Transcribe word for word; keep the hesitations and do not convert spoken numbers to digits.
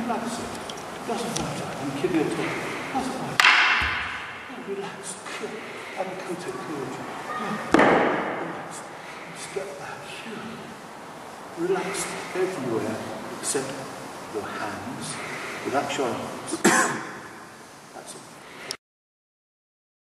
relax it. Doesn't matter. I'm kidding at all. Doesn't matter. Yeah, relax. Yeah. And coat it, coat it. Yeah. Relax. Step back. Yeah. Relax everywhere except your hands. Relax your arms.